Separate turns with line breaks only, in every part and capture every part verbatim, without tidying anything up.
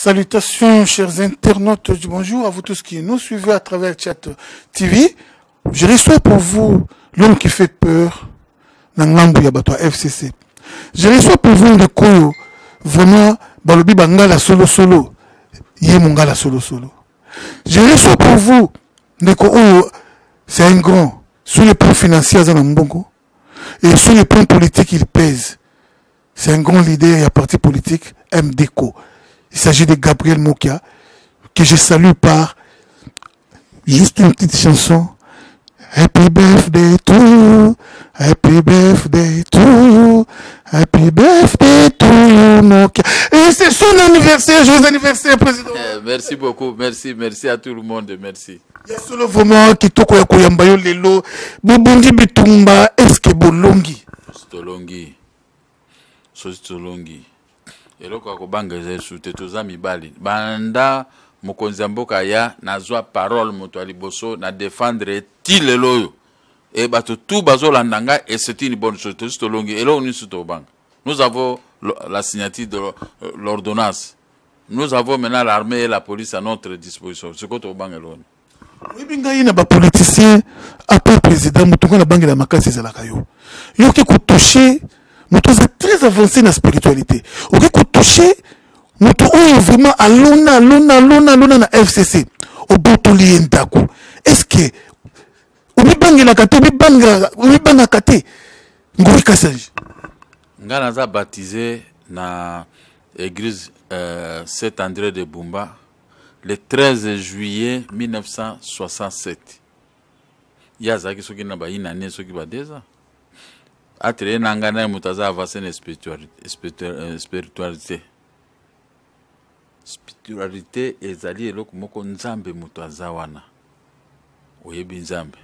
Salutations, chers internautes du bonjour, à vous tous qui nous suivez à travers Chat T V. Je reçois pour vous l'homme qui fait peur dans l'ambu yabatwa F C C. Je reçois pour vous le koyo, vraiment, balobi bangala solo solo, yé mongala solo solo. Je reçois pour vous le koyo, c'est un grand, sur le plan financier, et sur le plan politique, il pèse. C'est un grand leader et un parti politique, M D C O. Il s'agit de Gabriel Mokia, que je salue par juste une petite chanson. Happy birthday to you, happy birthday to you, happy birthday to you, Mokia. Et c'est son anniversaire, joyeux anniversaire, président.
Eh, merci beaucoup, merci, merci à tout le monde, merci.
Il y a solo vraiment qui toko ya koyamba yo lelo, bobondi bitumba, est-ce que bolongi?
Stolongi, Stolongi. Eloko akobanga zesu tetoza mibali banda mokonzi ya mboka ya nazwa parole moto aliboso na défendre tileloyo et bato tout bazolanda nga et c'est une bonne chose to longi elo ni suto banga. Nous avons la signature de l'ordonnance, nous avons maintenant l'armée et la police à notre disposition. Ce que to banga lo
oui binga ina ba politicien après président mutunga na bangi la makasi za la kayo yo ki ko toucher moto est très avancé dans la spiritualité. Ok, qu'on touche, moto est vraiment à l'ona, l'ona, l'ona, l'ona na F C C. Au bout de l'indako. Est-ce que, ou bien banga la kate, ou bien banga, ou bien banga kate, ngoi kasaj.
Nga naza baptisé na église euh, Saint-André de Bumba le treize juillet mille neuf cent soixante-sept. Yaza ki soki na ba inane soki ba deza. Atre nangana mutaza avancé na spiritualité spiritualité spiritualité ezali eloko moko nzambe mutu azawana oyebi nzambe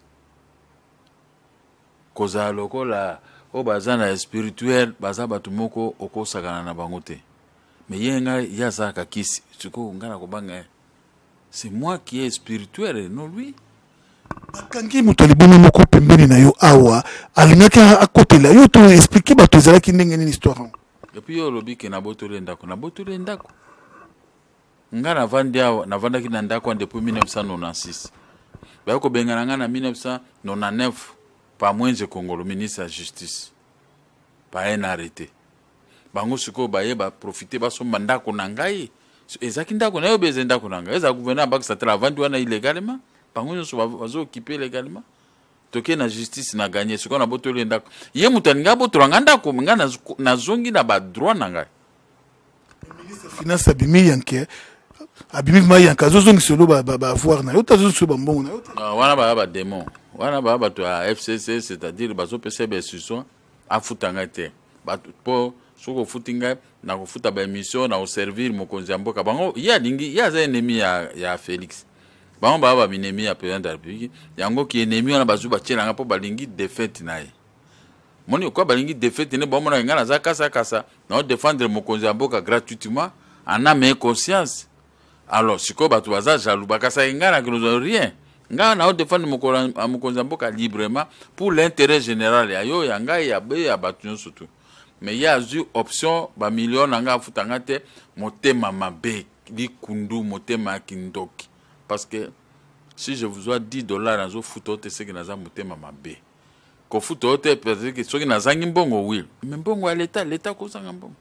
koza lokola o bazana spirituel baza batu moko okosakana na bango te mais yenga yaza kakisi tuko ngana kobanga c'est moi qui est spirituel non lui.
Kangi mutali bomo moko pembeni na yo awa alingaka akotela yo to expliquer bato ezala ki ndenge nini histoire.
Et puis yo lobi ke na botole ndako na botole ndako nga na vandi awa na vanda ki na ndako depuis mille neuf cent quatre-vingt-six ba ko bengana nga na mille neuf cent quatre-vingt-neuf pa mwenje Kongolo ministre de la justice pa en arrêté bango siko ba ye ba profiter ba so mandako na ngai ezaki ndako na yo beze ndako na ngai eza gouvernement ba sa travandi wana illégalement. Bango nyo so bazo occuper légalement toke na justice na gagner ce qu'on a botoli ndako ye mutaninga botola nganda ko nga na zongi na ba droit na ngai
ministre finance abimi yanke abimi ma yanka zo zongi solo ba ba avoir na yo tazo so ba mbongo na yo
wana ba ba démon wana ba ba to F C C, c'est-à-dire bazo pese be suso afutanga te ba po soko futinga na ko futa ba émission na au servir mokonzi mboka bango ya lingi ya za ennemi ya ya Félix. Bon, bah, bah, binemi à président de la République. Yango qui est ennemi, on a besoin de tirer pour balingi défaite naï. Mon yo quoi balingi défaite ne bon mon a ngana za kasa kasa. Non défendre mon konzamboka gratuitement en âme et conscience. Alors si quoi bah tu vas jaloux bah kasa ngana que nous avons rien. Ngana on défendre mon konzamboka librement pour l'intérêt général. Yo yanga ya be ya batuyon surtout. Mais il y a eu option ba million nga futanga te motema mabe li kundu motema kindoki. Parce que si je vous dois dix dollars dans un photo, c'est que nous avons monté ma bé. Quand photo, c'est que ceux qui nous ont bon oui. Mais bon, à l'État, l'État cause un bon.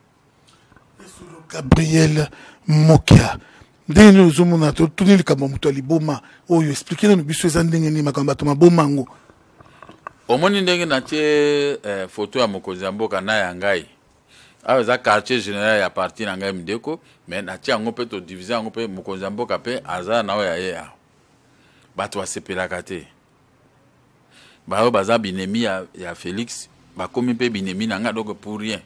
Gabriel Mokia. Dès nous sommes à tout le Kabamuto Liboma, oh, you expliquez nous bisous anding ni makambatoma bomango.
Au moins, il y a une photo à Mokozambo kana yangai. Ah, ça quartier général appartient à Ngai Mdeko, mais na tia ngope to diviser ngope Mokozambo kapé aza na ya ya. Ba to asepela kate. Ba o baza binemi ya, ya Félix, ba komi pe binemi na nga donc pour rien.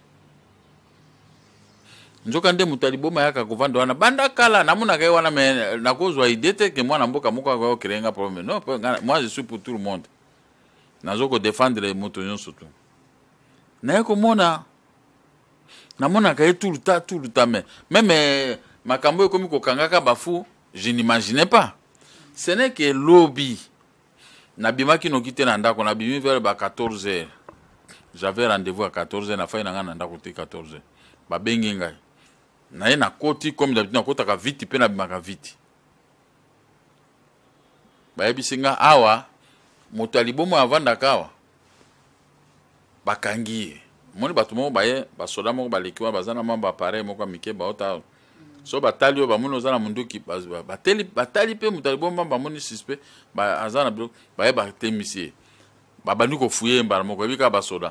Njoka nde mutali boma yaka kovanda wana banda kala namuna kai wana me na kozwa idete ke mwana mboka moko ko créer un problème. Non, moi je suis pour tout le monde. Nazoko défendre les motos surtout. Na ko mona na mona kaye tout le temps tout le temps mais même makambo komi ko kangaka bafu je n'imaginais pas. Ce n'est que lobby na bima ki no kité na ndako na bimi vers ba quatorze heures. J'avais rendez-vous à quatorze heures na fa na nga na ndako te quatorze heures. Ba bengi ngai na ye na koti comme d'habitude na kotaka vite pe na bimaka vite bayebisi nga awa moto alibomo avandaka awa bakangi ye moni bato moko baye basoda moko baleki wana baza na mamba appareil moko ya mike baota so batali oyo bamoni oza na munduki batali mpe moto alibomo bamoni suspect aza na biloko baye batemisi ye babandi kofuye mbala moko yebi kaka basoda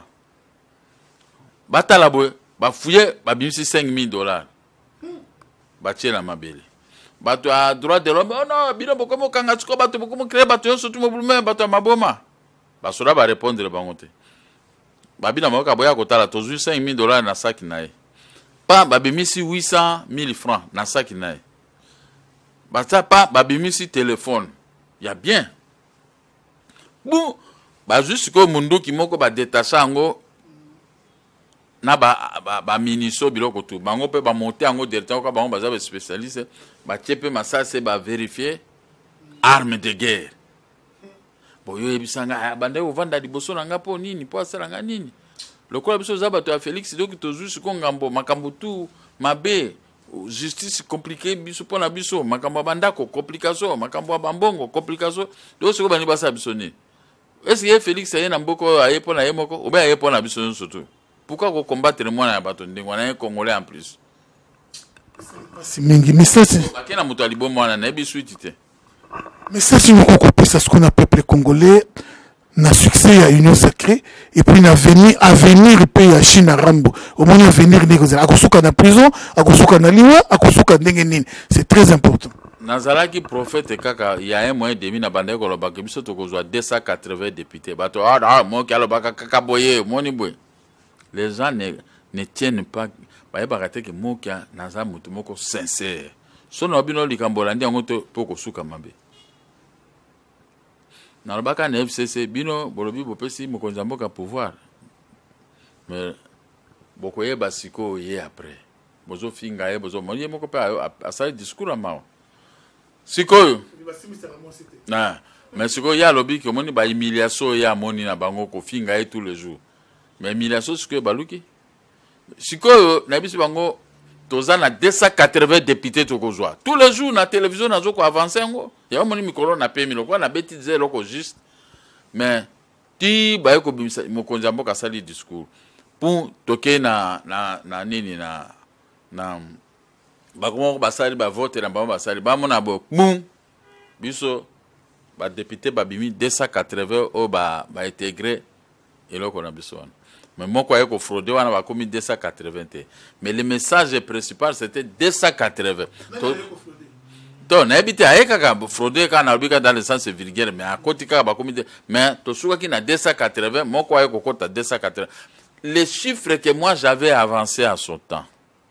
batala boye bafuye babimisi cinq mille dollars batie na mabele bato a droit de l'homme oh non bino bokomo kanga tiko bato bokomo créer bato yo surtout mobulume bato ya maboma basoda ba répondre bango te babina maoka boya kotala tozwi cinq mille dollars na saki na ye pa babimisi huit cent mille francs na saki na ye bata pa babimisi téléphone ya bien bu bazwi sikoyo munduki moko badetache yango na ba ba, ba miniso biloko tu bango pe ba monter yango directeur ka bango baza ba spécialiste ba tiepe masase ba vérifier arme de guerre boyo ebisanga bande ovanda liboso nanga po nini po asala nga nini lokola biso za bato ya Félix doki tozu siko ngambo makambo tu mabe justice compliqué biso pona biso makambo bandako complication makambo bambongo complication do siko bani basa biso ni est-ce que Félix aye na mboko aye pona ye moko obe aye pona biso surtout. Pourquoi vous combattre moi na bato ndingo na un Congolais en plus?
Si mingi message.
Bakena muto alibo mwana na ebi suite.
Message nous kopesa ce qu'on a peuple congolais na succès à union sacrée et puis na venir avenir pays à Chine à Rambo. Au moins avenir ndenge za akosuka na prison, akosuka na liwa, akosuka ndenge nini. C'est très important.
Nazalaki prophète kaka il y a un mois et demi na bande ko lobaka biso to kozwa deux cent quatre-vingts députés. Bato ah mo ki alobaka kaka boye, moni boye. Les gens ne, ne tiennent pas. Baye bakate ke mokia naza mutu moko sincère. Sono bino likambola ndi ngoto poko suka mabe. Na lobaka na F C C bino bolobi bopesi mokonzi mboka pouvoir. Mais bokoye basiko ye après. Bozo finga ye bozo moni moko pa asali discours amao. Sikoyo. Na, mais sikoyo ya lobi ke moni ba humiliation ya moni na bango ko finga ye tous les jours. Mais humiliation sikoyo baluki. Sikoyo na biso bango toza na deux cent quatre-vingts députés tokozwa. Tous les jours na télévision nazo ko avancer ngo. Ya moni mikolo na pemi lokwa na beti zero ko juste. Mais ti ba ko bimisa mokonzi mboka sali discours. Pour toke na na na nini na na bakomo basali ba vote na ba basali ba mona bo boum biso ba député ba bimi deux cent quatre-vingts o ba ba intégré eloko na biso wana. Mais mon quoi ko fraude wana ba komi deux cent quatre-vingts. Mais le message principal c'était deux cent quatre-vingts. Donc na habité ayeka ka fraude ka na bika dans le sens vulgaire mais à côté ka ba komi mais to suka ki na deux cent quatre-vingts mon quoi ko kota deux cent quatre-vingts. Les chiffres que moi j'avais avancé à son temps.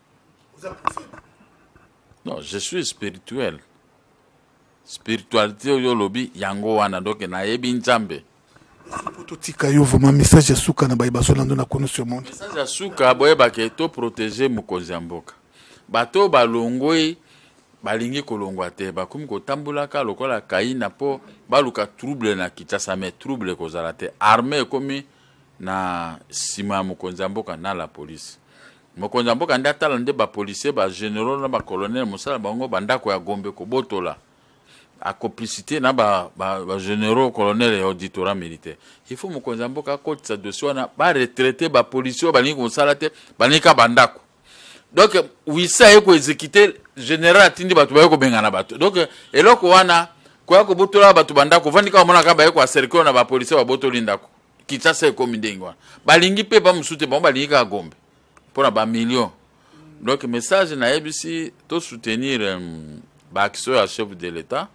Non, je suis spirituel. Spiritualité yo lobi yango wana donc na yebi nzambe.
Pototika yo vraiment message ya suka na baiba solando na kono sur monde.
Message ya suka boye ba ke to protéger mokonzi mboka. Bato balongoi balingi kolongwa te ba kumi ko tambulaka lokola kaina po baluka trouble na kitasa mais trouble ko zalate armée komi na sima mokonzi mboka na la police. Mokonzi mboka ndatala nde ba policier ba généraux na ba colonel musala bango bandako ya Gombe ko botola a complicité na ba ba, ba généraux colonel et auditorat militaire. Il faut mokonzi mboka ko tsa dossier na ba retraité ba policier ba lingi musala te ba nika bandako. Donc oui ça eko exécuter général atindi batu ba ko bengana batu. Donc eloko wana ko ko botola batu bandako vandika mona ka ba eko aserikona ba policier ba botoli ndako. Kitasa eko mindengwa. Ba lingi pe ba musute ba ba lingi ka Gombe. Pour un million. Donc, le message na ebisi to soutenir um, l'action à chef de l'État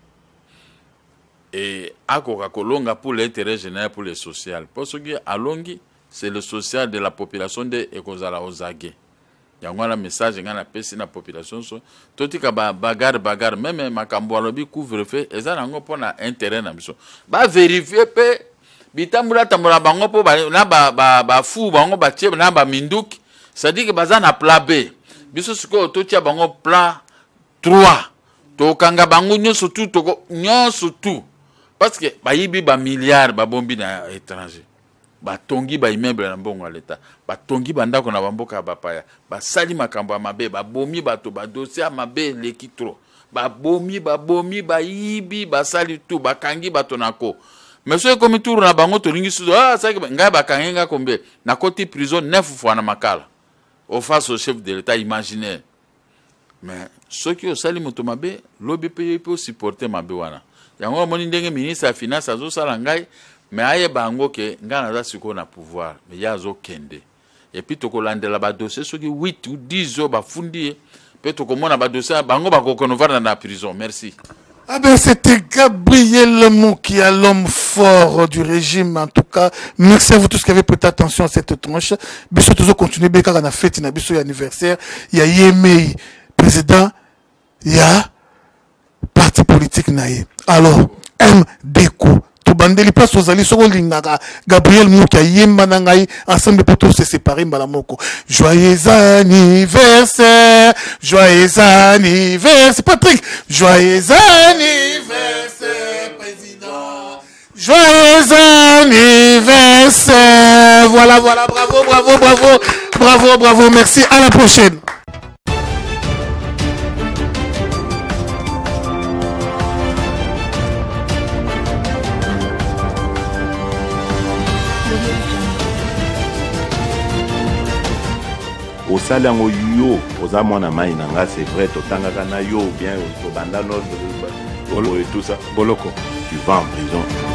et à Kolonga pour l'intérêt général pour le social. Parce que à Longi, c'est le social de la population de Ekozala Ozage. Il y a un message dans la la population. Tout ce qui est bagarre, bagarre, même makambo alobi couvre-feu, et ça n'a pas intérêt na biso. Ba vérifier pe bitambula tambula bango po na ba ba ba fou bango ba tie na ba minduki. C'est-à-dire que baza na plan B. Biso siko to tia bango plan trois. To kanga bango nyoso tout to nyoso tout. Parce que ba yibi ba milliards ba bombi na étranger. batongi ba immeuble na mbongo leta batongi bandako na bamboka bapaya basali makambo ya mabe babomi bato ba dossier mabe leki trop babomi babomi bayibi basali tout bakangi bato nako mais so comme tour na bango to lingi suzo ah ça ngai bakangi nga kombe na koti prison neuf fois na makala au face au chef de l'état imaginaire mais ceux qui osali moto mabe lobi pe peut supporter mabe wana yango moni ndenge ministre ya finance azo sala ngai mais aye bango ke ngana za siko na pouvoir mais yazo kende et puis to kolandela ba dossier soki huit ou dix ans ba fundi peut to komona ba dossier bango ba kokonova na na prison. Merci.
Ah ben c'était Gabriel Moukia, l'homme fort du régime. En tout cas, merci à vous tous qui avez prêté attention à cette tranche. Biso toujours continuer bien car on a fête na biso anniversaire. Il y a Yemei président, il y a parti politique naïe. Alors M D C O to bandeli place aux alliés sur lingaka Gabriel Moukia yemba na ngai ensemble pour tous se séparer malamoko. Joyeux anniversaire, joyeux anniversaire Patrick, joyeux anniversaire président, joyeux anniversaire. Voilà, voilà, bravo, bravo, bravo, bravo, bravo, merci, à la prochaine.
Au salango yo, aux amona maïnanga, c'est vrai, totanga kana yo, bien, au banda nord, tout ça. Boloko, tu vas en prison.